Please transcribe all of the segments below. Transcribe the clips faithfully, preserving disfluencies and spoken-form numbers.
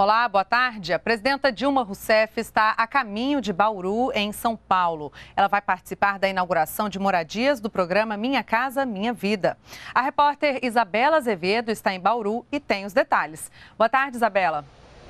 Olá, boa tarde. A presidenta Dilma Rousseff está a caminho de Bauru, em São Paulo. Ela vai participar da inauguração de moradias do programa Minha Casa Minha Vida. A repórter Isabela Azevedo está em Bauru e tem os detalhes. Boa tarde, Isabela.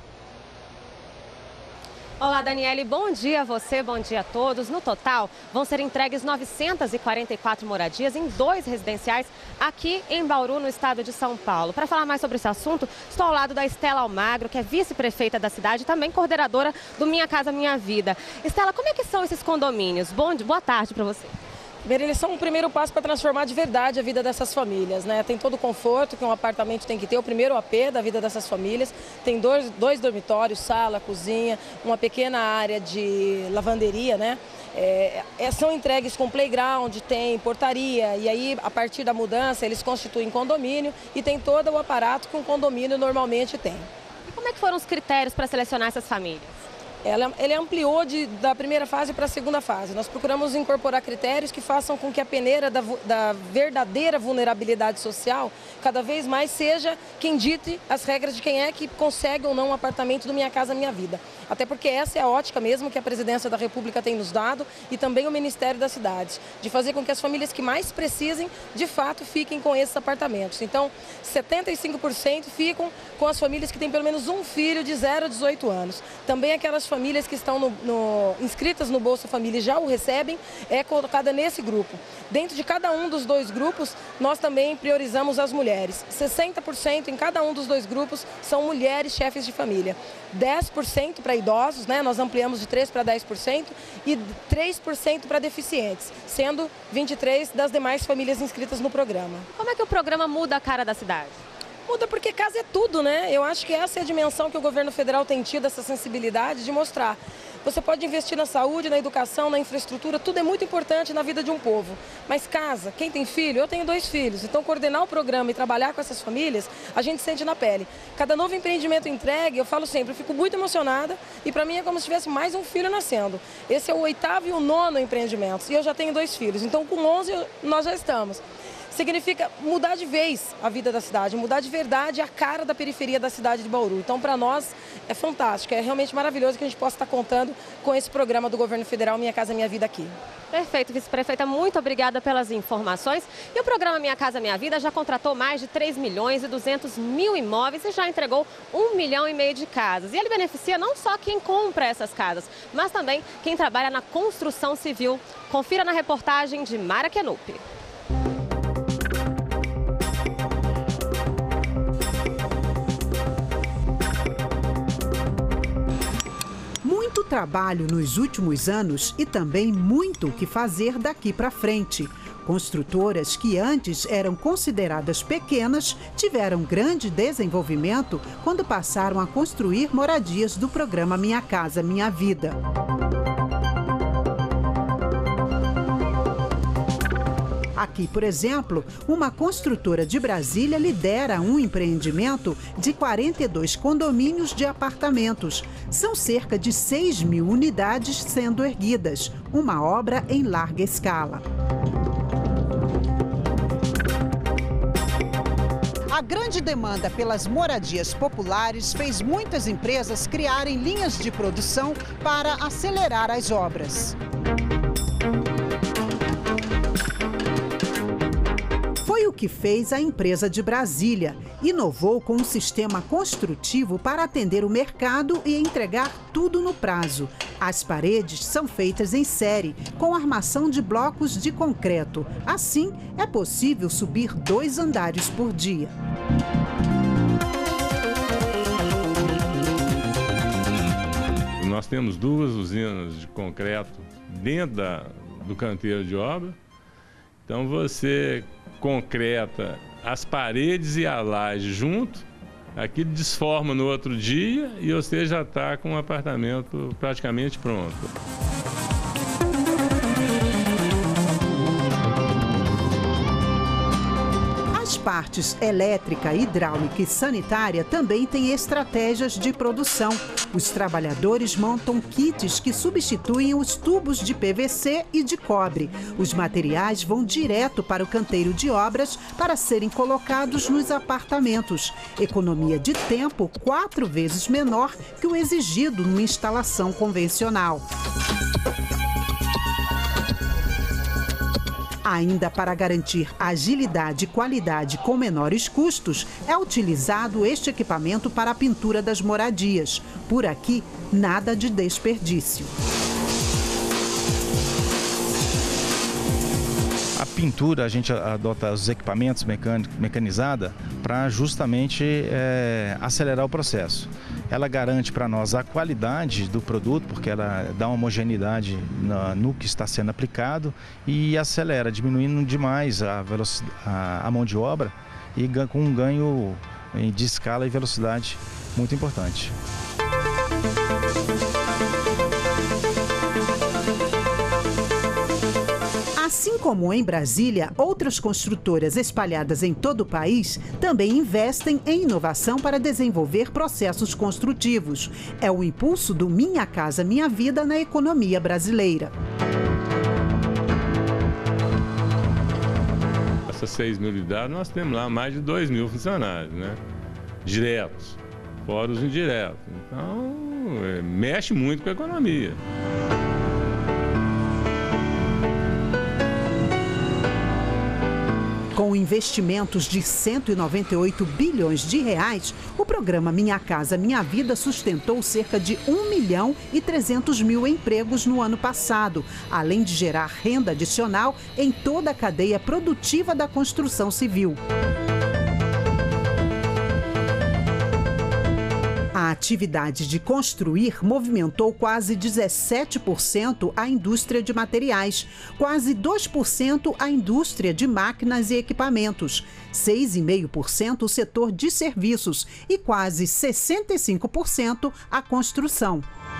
Olá, Daniele. Bom dia a você, bom dia a todos. No total, vão ser entregues novecentas e quarenta e quatro moradias em dois residenciais aqui em Bauru, no estado de São Paulo. Para falar mais sobre esse assunto, estou ao lado da Estela Almagro, que é vice-prefeita da cidade e também coordenadora do Minha Casa Minha Vida. Estela, como é que são esses condomínios? Bom, boa tarde para você. Eles são um primeiro passo para transformar de verdade a vida dessas famílias, né? Tem todo o conforto que um apartamento tem que ter, o primeiro A P da vida dessas famílias. Tem dois, dois dormitórios, sala, cozinha, uma pequena área de lavanderia, né? É, são entregues com playground, tem portaria e aí a partir da mudança eles constituem condomínio e tem todo o aparato que um condomínio normalmente tem. E como é que foram os critérios para selecionar essas famílias? Ela, ele ampliou de, da primeira fase para a segunda fase. Nós procuramos incorporar critérios que façam com que a peneira da, da verdadeira vulnerabilidade social cada vez mais seja quem dite as regras de quem é que consegue ou não um apartamento do Minha Casa Minha Vida. Até porque essa é a ótica mesmo que a Presidência da República tem nos dado e também o Ministério das Cidades, de fazer com que as famílias que mais precisem, de fato, fiquem com esses apartamentos. Então, setenta e cinco por cento ficam com as famílias que têm pelo menos um filho de zero a dezoito anos. Também aquelas famílias que estão no, no, inscritas no Bolsa Família e já o recebem, é colocada nesse grupo. Dentro de cada um dos dois grupos, nós também priorizamos as mulheres. sessenta por cento em cada um dos dois grupos são mulheres chefes de família. dez por cento para idosos, né? Nós ampliamos de três por cento para dez por cento e três por cento para deficientes, sendo vinte e três por cento das demais famílias inscritas no programa. Como é que o programa muda a cara da cidade? Muda porque casa é tudo, né? Eu acho que essa é a dimensão que o governo federal tem tido, essa sensibilidade de mostrar. Você pode investir na saúde, na educação, na infraestrutura, tudo é muito importante na vida de um povo. Mas casa, quem tem filho, eu tenho dois filhos, então coordenar o programa e trabalhar com essas famílias, a gente sente na pele. Cada novo empreendimento entregue, eu falo sempre, eu fico muito emocionada e para mim é como se tivesse mais um filho nascendo. Esse é o oitavo e o nono empreendimento e eu já tenho dois filhos, então com onze nós já estamos. Significa mudar de vez a vida da cidade, mudar de verdade a cara da periferia da cidade de Bauru. Então, para nós, é fantástico, é realmente maravilhoso que a gente possa estar contando com esse programa do governo federal Minha Casa Minha Vida aqui. Perfeito, vice-prefeita, muito obrigada pelas informações. E o programa Minha Casa Minha Vida já contratou mais de três milhões e duzentos mil imóveis e já entregou um milhão e meio de casas. E ele beneficia não só quem compra essas casas, mas também quem trabalha na construção civil. Confira na reportagem de Mara Kenupi. Muito trabalho nos últimos anos e também muito o que fazer daqui para frente. Construtoras que antes eram consideradas pequenas tiveram grande desenvolvimento quando passaram a construir moradias do programa Minha Casa Minha Vida. Aqui, por exemplo, uma construtora de Brasília lidera um empreendimento de quarenta e dois condomínios de apartamentos. São cerca de seis mil unidades sendo erguidas, uma obra em larga escala. A grande demanda pelas moradias populares fez muitas empresas criarem linhas de produção para acelerar as obras. Foi o que fez a empresa de Brasília. Inovou com um sistema construtivo para atender o mercado e entregar tudo no prazo. As paredes são feitas em série, com armação de blocos de concreto. Assim, é possível subir dois andares por dia. Nós temos duas usinas de concreto dentro da, do canteiro de obra. Então você concreta as paredes e a laje junto, aquilo desforma no outro dia e você já está com o apartamento praticamente pronto. As partes elétrica, hidráulica e sanitária também têm estratégias de produção. Os trabalhadores montam kits que substituem os tubos de P V C e de cobre. Os materiais vão direto para o canteiro de obras para serem colocados nos apartamentos. Economia de tempo quatro vezes menor que o exigido numa instalação convencional. Ainda para garantir agilidade e qualidade com menores custos, é utilizado este equipamento para a pintura das moradias. Por aqui, nada de desperdício. A pintura, a gente adota os equipamentos mecanizados para justamente é, acelerar o processo. Ela garante para nós a qualidade do produto, porque ela dá uma homogeneidade no, no que está sendo aplicado e acelera, diminuindo demais a, velocidade, a, a mão de obra e com um ganho de escala e velocidade muito importante. Assim como em Brasília, outras construtoras espalhadas em todo o país também investem em inovação para desenvolver processos construtivos. É o impulso do Minha Casa Minha Vida na economia brasileira. Essas seis mil unidades, nós temos lá mais de dois mil funcionários, né? Diretos, fora os indiretos. Então, é, mexe muito com a economia. Com investimentos de cento e noventa e oito bilhões de reais, o programa Minha Casa Minha Vida sustentou cerca de um milhão e trezentos mil empregos no ano passado, além de gerar renda adicional em toda a cadeia produtiva da construção civil. A atividade de construir movimentou quase dezessete por cento a indústria de materiais, quase dois por cento a indústria de máquinas e equipamentos, seis vírgula cinco por cento o setor de serviços e quase sessenta e cinco por cento a construção.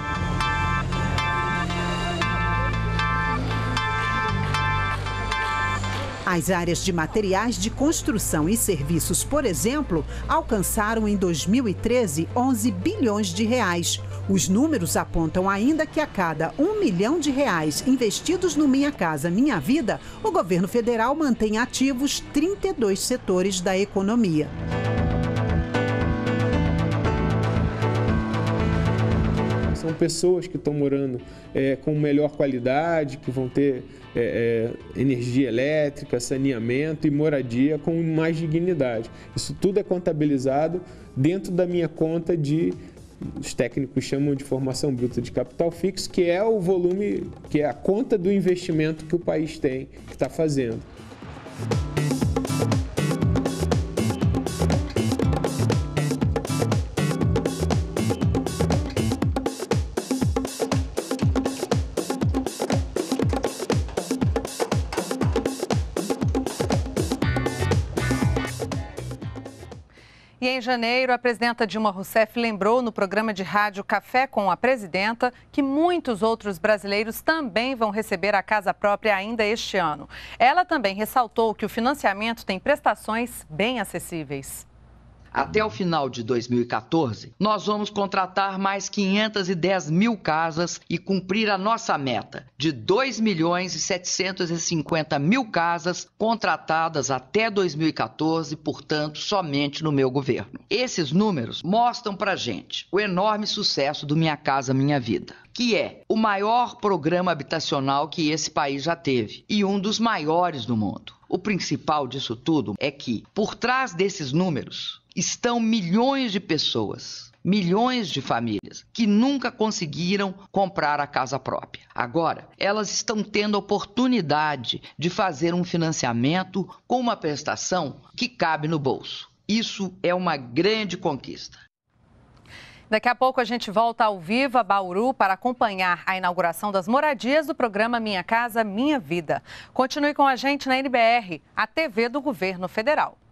As áreas de materiais de construção e serviços, por exemplo, alcançaram em dois mil e treze onze bilhões de reais. Os números apontam ainda que a cada um milhão de reais investidos no Minha Casa Minha Vida, o governo federal mantém ativos trinta e dois setores da economia. São pessoas que estão morando é, com melhor qualidade, que vão ter é, é, energia elétrica, saneamento e moradia com mais dignidade. Isso tudo é contabilizado dentro da minha conta de, os técnicos chamam de formação bruta de capital fixo, que é o volume, que é a conta do investimento que o país tem, que está fazendo. E em janeiro, a presidenta Dilma Rousseff lembrou no programa de rádio Café com a Presidenta que muitos outros brasileiros também vão receber a casa própria ainda este ano. Ela também ressaltou que o financiamento tem prestações bem acessíveis. Até o final de dois mil e quatorze, nós vamos contratar mais quinhentas e dez mil casas e cumprir a nossa meta de dois milhões e setecentos e cinquenta mil casas contratadas até dois mil e quatorze, portanto, somente no meu governo. Esses números mostram pra gente o enorme sucesso do Minha Casa Minha Vida, que é o maior programa habitacional que esse país já teve e um dos maiores do mundo. O principal disso tudo é que, por trás desses números, estão milhões de pessoas, milhões de famílias que nunca conseguiram comprar a casa própria. Agora, elas estão tendo a oportunidade de fazer um financiamento com uma prestação que cabe no bolso. Isso é uma grande conquista. Daqui a pouco a gente volta ao vivo a Bauru para acompanhar a inauguração das moradias do programa Minha Casa Minha Vida. Continue com a gente na N B R, a T V do Governo Federal.